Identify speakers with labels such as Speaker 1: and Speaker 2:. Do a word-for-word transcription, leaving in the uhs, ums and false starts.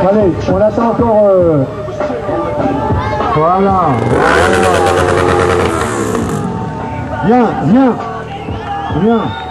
Speaker 1: Allez, on attend encore... Euh... Voilà. Viens, viens. Viens.